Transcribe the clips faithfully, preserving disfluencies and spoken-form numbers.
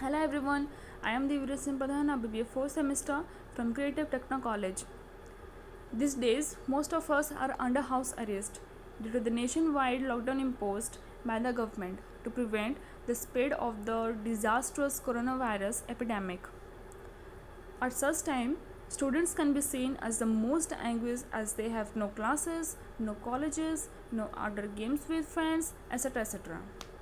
Hello everyone, I am Divya Singh Pradhan, a B B A fourth semester from Creative Techno College. These days, most of us are under house arrest due to the nationwide lockdown imposed by the government to prevent the spread of the disastrous coronavirus epidemic. At such time, students can be seen as the most anguished as they have no classes, no colleges, no outdoor games with friends, et cetera et cetera.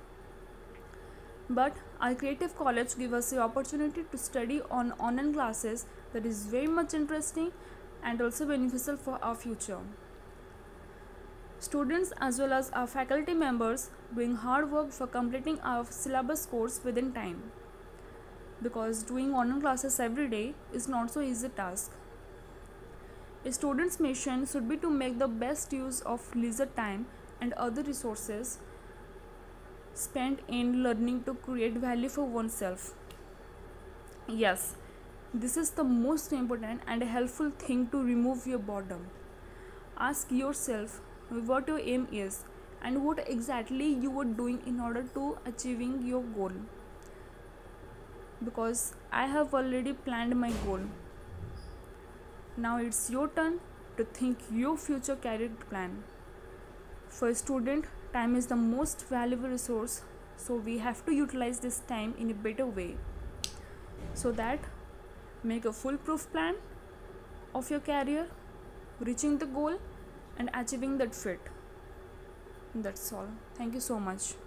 But our creative college gives us the opportunity to study on online classes that is very much interesting and also beneficial for our future. Students as well as our faculty members doing hard work for completing our syllabus course within time, because doing online classes every day is not so easy task. A student's mission should be to make the best use of leisure time and other resources spent in learning to create value for oneself. Yes, this is the most important and helpful thing to remove your boredom. Ask yourself what your aim is and what exactly you are doing in order to achieving your goal. Because I have already planned my goal. Now it's your turn to think your future career plan. For a student, time is the most valuable resource, so we have to utilize this time in a better way. So that make a foolproof plan of your career, reaching the goal and achieving that fit. That's all. Thank you so much.